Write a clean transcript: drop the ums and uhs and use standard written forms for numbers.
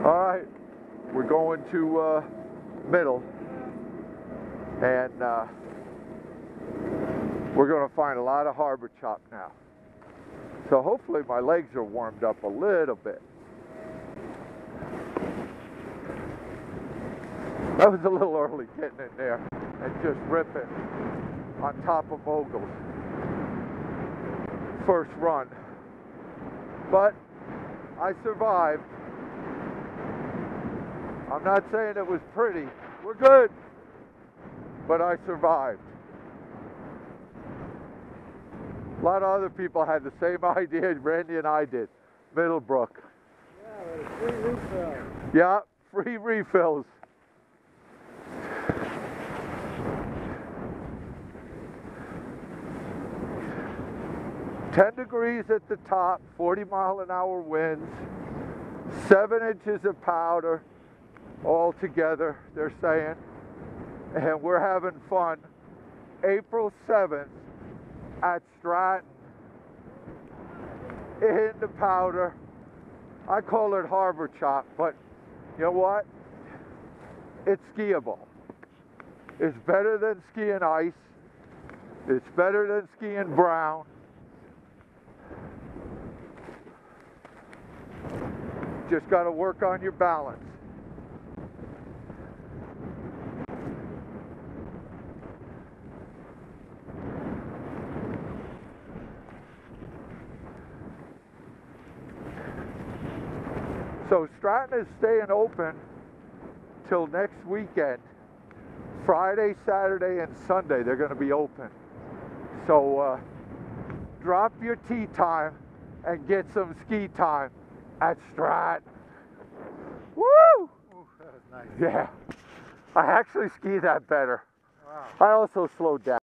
All right, we're going to Middle, and we're going to find a lot of harbor chop now. So hopefully my legs are warmed up a little bit. That was a little early getting in there and just ripping on top of moguls. First run. But I survived. I'm not saying it was pretty. We're good. But I survived. A lot of other people had the same idea Randy and I did. Middlebrook. Yeah, free refills. Yeah, free refills. $10 degrees at the top, 40-mile-an-hour winds, 7 inches of powder all together, they're saying. And we're having fun. April 7th at Stratton in the powder. I call it harbor chop, but you know what? It's skiable. It's better than skiing ice. It's better than skiing brown. Just got to work on your balance. So Stratton is staying open till next weekend. Friday, Saturday, and Sunday they're going to be open. So drop your tea time and get some ski time at Stratton. Woo! Ooh, that was nice. Yeah. I actually ski that better. Wow. I also slowed down.